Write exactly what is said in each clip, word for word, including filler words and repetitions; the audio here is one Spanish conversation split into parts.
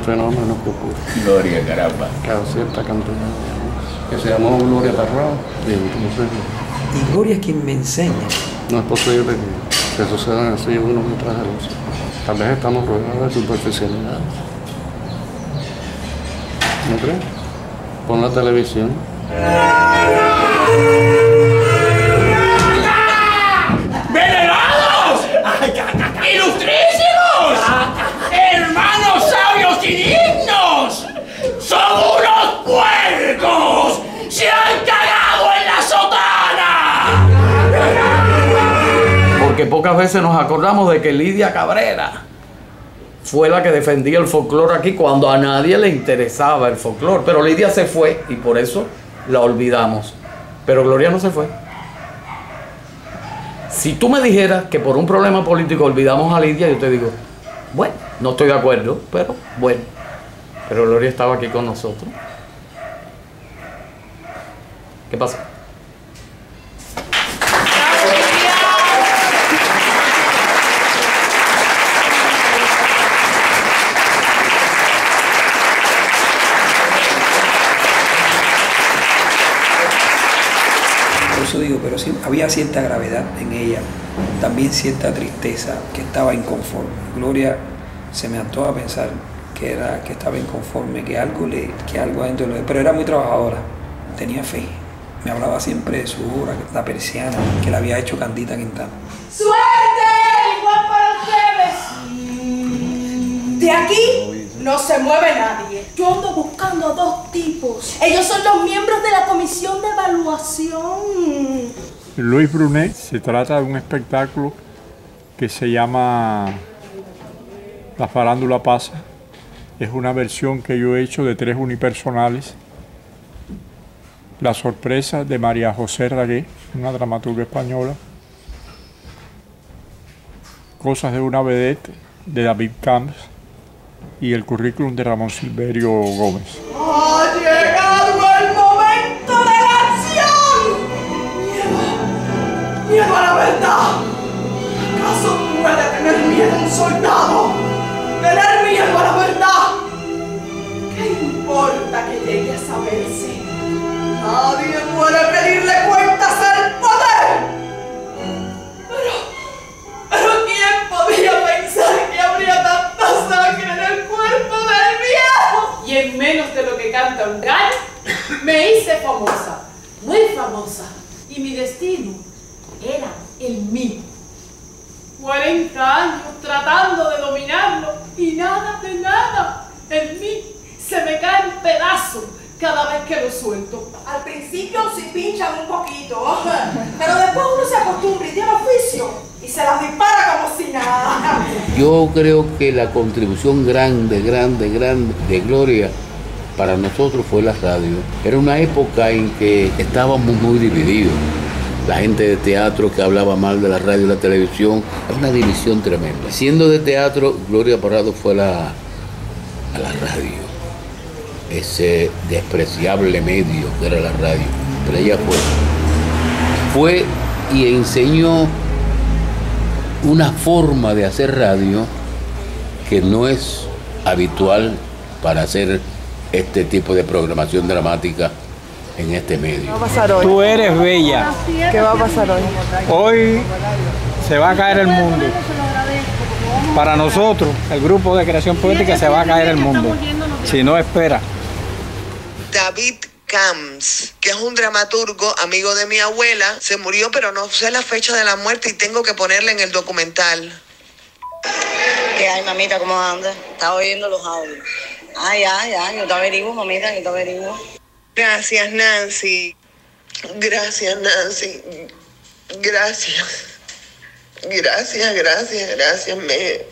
fenómenos que ocurren. Gloria, caramba. Cada cierta cantidad de años. Que se llamó Gloria Parrado. Y entonces... Y Gloria es quien me enseña. No es posible que, que sucedan así uno detrás del otro. Tal vez estamos rodeados de superficialidad. ¿No crees? Pon la televisión. ¡Venerados! ¡Ilustrísimos! ¡Hermanos sabios y dignos! ¡Son unos puercos! ¡Se han cagado en la sotana! Porque pocas veces nos acordamos de que Lidia Cabrera fue la que defendía el folclore aquí cuando a nadie le interesaba el folclore. Pero Lidia se fue y por eso la olvidamos. Pero Gloria no se fue. Si tú me dijeras que por un problema político olvidamos a Lidia, yo te digo, bueno, no estoy de acuerdo, pero bueno. Pero Gloria estaba aquí con nosotros. ¿Qué pasó? Digo, pero sí, había cierta gravedad en ella, también cierta tristeza, que estaba inconforme. Gloria se me antojó a pensar que, era, que estaba inconforme, que algo, le, que algo adentro le... Pero era muy trabajadora, tenía fe. Me hablaba siempre de su obra, La Persiana, que la había hecho Candita Quintana. ¡Suerte! ¡Igual para ustedes! De aquí no se mueve nadie. Yo ando buscando a dos tipos. Ellos son los miembros de la comisión de evaluación. Luis Brunet, se trata de un espectáculo que se llama La Farándula Pasa. Es una versión que yo he hecho de tres unipersonales. La sorpresa de María José Ragué, una dramaturga española. Cosas de una vedette de David Camps. Y el currículum de Ramón Silverio Gómez. ¡Ha llegado el momento de la acción! ¡Miedo! ¡Miedo a la verdad! ¿Acaso puede tener miedo un soldado? ¡Tener miedo a la verdad! ¿Qué importa que llegue a saberse? Nadie puede pedirle cuentas al poder. Pero, pero ¿quién podía pensar que habría tanta sangre en el cuerpo del viejo? Y en menos de lo que canta un gallo, me hice famosa, muy famosa. Y mi destino era el mío. cuarenta años tratando de dominarlo y nada de nada. En mí se me cae un pedazo cada vez que lo suelto. Al principio sí pinchan un poquito, pero después uno se acostumbra y tiene oficio y se las dispara como si nada. Yo creo que la contribución grande, grande, grande de Gloria para nosotros fue la radio. Era una época en que estábamos muy divididos. La gente de teatro que hablaba mal de la radio y la televisión, era una división tremenda. Siendo de teatro, Gloria Parrado fue a la, a la radio. Ese despreciable medio que era la radio. Pero ella fue. Fue y enseñó una forma de hacer radio que no es habitual para hacer este tipo de programación dramática en este medio. ¿Qué va a pasar hoy? Tú eres bella. ¿Qué va a pasar hoy? Hoy se va a caer el mundo. Para nosotros, el grupo de creación poética, se va a caer el mundo. Si no espera. David Camps, que es un dramaturgo, amigo de mi abuela, se murió, pero no sé la fecha de la muerte y tengo que ponerla en el documental. ¿Qué hay, mamita? ¿Cómo andas? Estaba oyendo los audios. Ay, ay, ay, yo te averiguo, mamita, yo te averiguo. Gracias, Nancy. Gracias, Nancy. Gracias. Gracias, gracias, gracias. Me...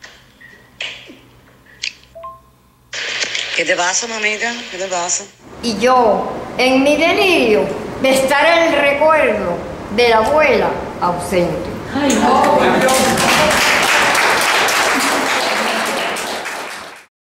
¿Qué te pasa, mamita? ¿Qué te pasa? Y yo, en mi delirio, de estar el recuerdo de la abuela ausente. Ay, no, yo.